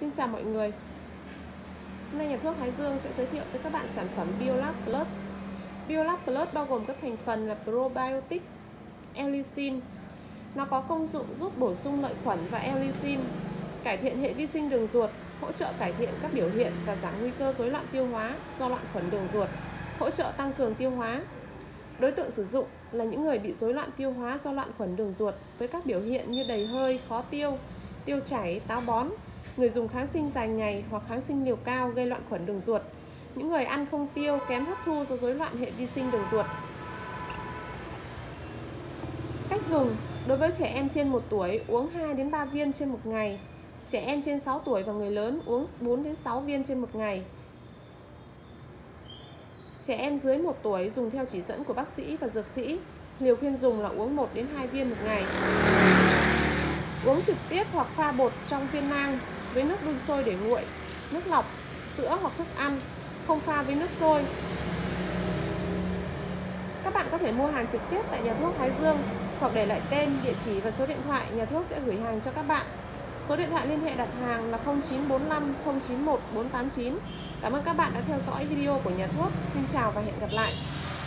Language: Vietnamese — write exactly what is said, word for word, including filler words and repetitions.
Xin chào mọi người. Hôm nay nhà thuốc Thái Dương sẽ giới thiệu tới các bạn sản phẩm Biolab Plus. Biolab Plus bao gồm các thành phần là probiotic, L-lysine. Nó có công dụng giúp bổ sung lợi khuẩn và L-lysine, cải thiện hệ vi sinh đường ruột, hỗ trợ cải thiện các biểu hiện và giảm nguy cơ rối loạn tiêu hóa do loạn khuẩn đường ruột, hỗ trợ tăng cường tiêu hóa. Đối tượng sử dụng là những người bị rối loạn tiêu hóa do loạn khuẩn đường ruột với các biểu hiện như đầy hơi, khó tiêu, tiêu chảy, táo bón, người dùng kháng sinh dài ngày hoặc kháng sinh liều cao gây loạn khuẩn đường ruột, những người ăn không tiêu, kém hấp thu do rối loạn hệ vi sinh đường ruột. Cách dùng: đối với trẻ em trên một tuổi uống hai đến ba viên trên một ngày, trẻ em trên sáu tuổi và người lớn uống bốn đến sáu viên trên một ngày. Trẻ em dưới một tuổi dùng theo chỉ dẫn của bác sĩ và dược sĩ. Liều khuyên dùng là uống một đến hai viên một ngày. Uống trực tiếp hoặc pha bột trong viên nang với nước đun sôi để nguội, nước lọc, sữa hoặc thức ăn, không pha với nước sôi. Các bạn có thể mua hàng trực tiếp tại nhà thuốc Thái Dương hoặc để lại tên, địa chỉ và số điện thoại, nhà thuốc sẽ gửi hàng cho các bạn. Số điện thoại liên hệ đặt hàng là không chín bốn lăm không chín một bốn tám chín. Cảm ơn các bạn đã theo dõi video của nhà thuốc. Xin chào và hẹn gặp lại.